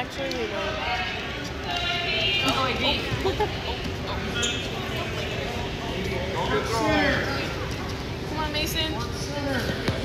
Actually, we won't. Oh, wait, D. Come on, Mason.